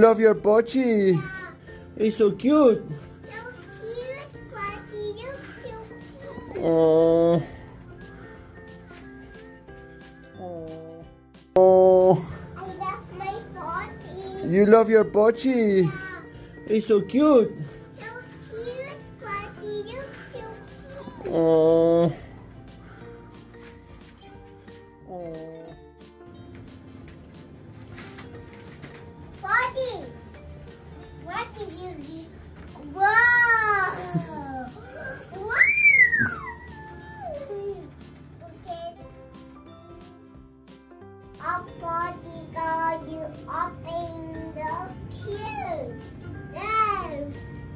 love your Pochi? It's so cute. So cute, Pochi. You're so cute. Oh. Oh. I love my Pochi. You love your Pochi? It's so cute. So cute, Pochi. You're so cute. Oh. Pochi, what did you do? Whoa! Wow! Okay. A Pochi got you up in the queue. No.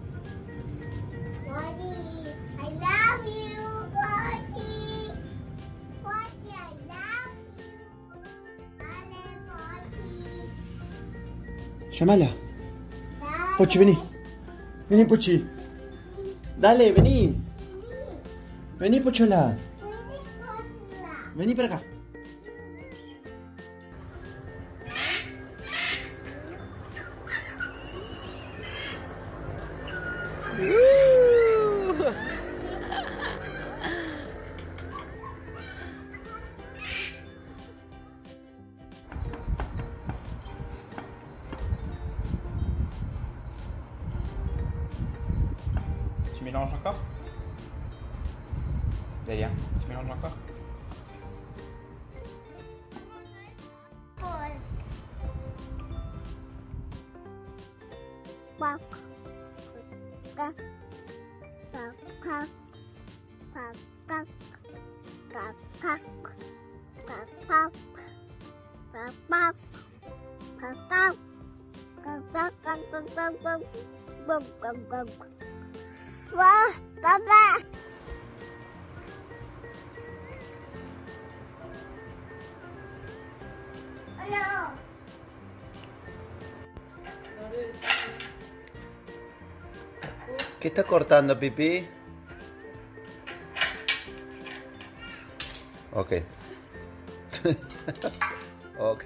Pochi, I love you, Pochi. Pochi, I love you. Dale, Pochi. Llámala. Pochi, vení. Vení, Pochi. Dale, vení. Vení, Pochola. Vení para acá. Tu mélanges encore? D'ailleurs, tu mélanges encore? Wow, Papa. Hello. ¿Qué está cortando, Pipi? Ok. Ok.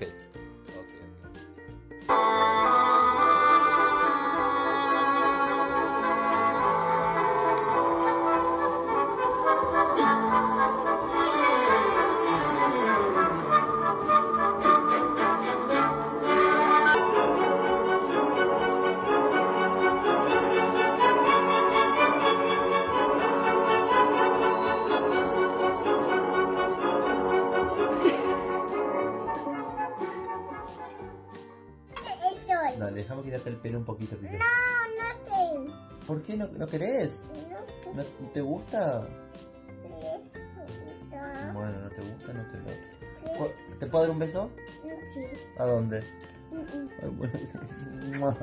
Dale, déjame quitarte el pelo un poquito, Pipi. No, nothing. ¿Por qué no querés? ¿No te gusta? Bueno, no te gusta, no te lo... ¿Te puedo dar un beso? Sí. ¿A dónde? Ay, bueno. What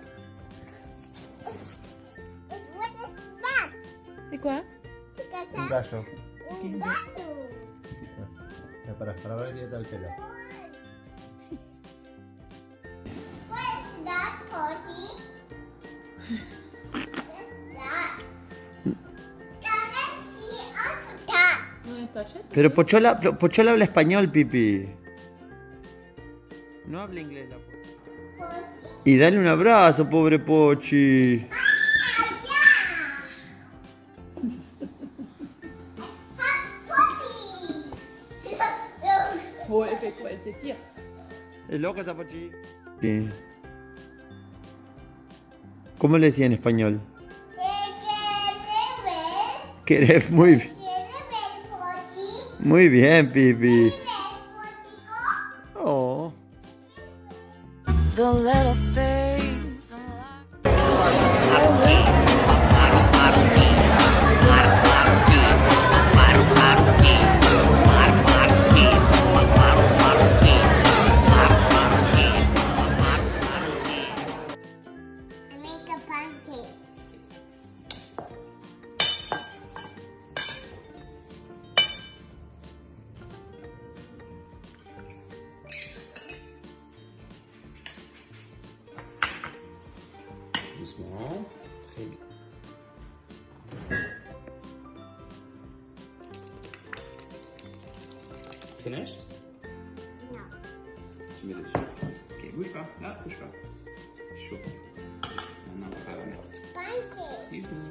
is that? C'est quoi? Un gallo. Un gato. Para ver si te da el pelo. What is that, Pochi? What is that? Can I see a cat? Ouais, touch it. Pero Pochola habla español, Pipi. No habla inglés la Pochi. Pochi. Y dale un abrazo, pobre Pochi. Oh, elle fait quoi? Elle s'étire. ¿Es loca esa Pochi? Sí. ¿Cómo le decía en español? ¿Querés? Muy bien. Muy bien, Pipi. Oh. The little things. Make a pancake. Doucement. Très bien. Finished? No. Tu mets dessus. Ok, bouge pas. Là, bouge pas. Excuse me.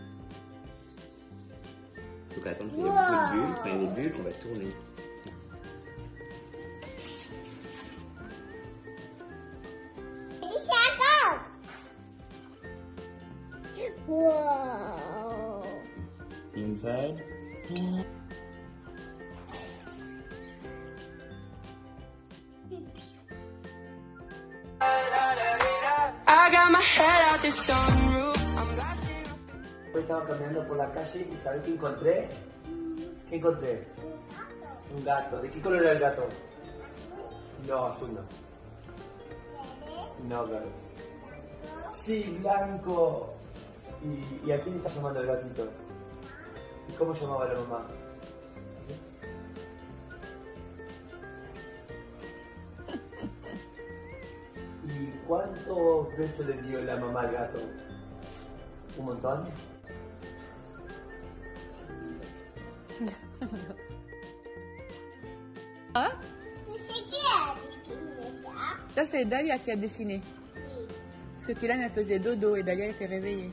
Donc attends, il y a beaucoup de bulles. Quand il y a des bulles, on va tourner. Wow. Inside. I got my head out the sunroof. Hoy estaba caminando por la calle y ¿sabes qué encontré? ¿Qué encontré? Un gato. ¿De qué color era el gato? No, azul no. No, claro. Sí, blanco. ¿Y a quién está llamando el gatito? ¿Y cómo llamaba la mamá? ¿Y cuántos besos le dio la mamá al gato? ¿Un montón? Ah, C'est qui a dessiné ça? ça c'est Dalia qui a dessiné. Oui. Parce que Tylane elle faisait dodo et Dalia était réveillée.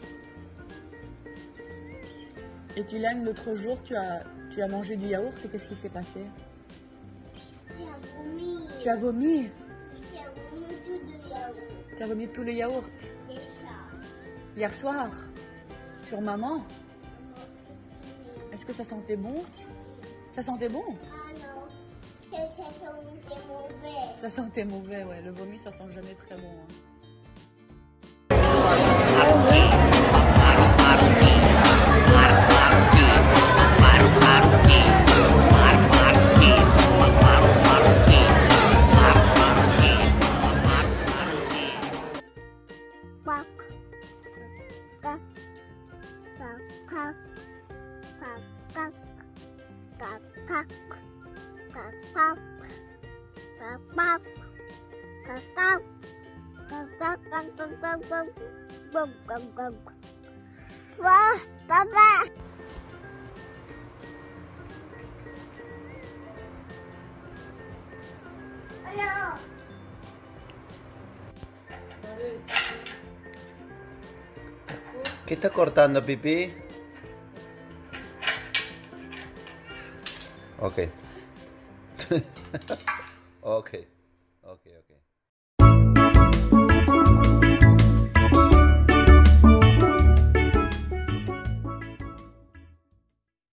Et Tylane, l'autre jour, tu as mangé du yaourt et qu'est-ce qui s'est passé? Tu as vomi. Tu as vomi. Tu as vomi tout de yaourt. Tu as vomi tout le yaourt. C'est ça. Hier soir. Sur maman. Est-ce que ça sentait bon? Ça sentait bon? Ah non. C'est mauvais. Ça sentait mauvais, ouais. Le vomi, ça sent jamais très bon. Hein. Wow, papa. Alors. ¿Qué está cortando, Pipi? Ok. Ok.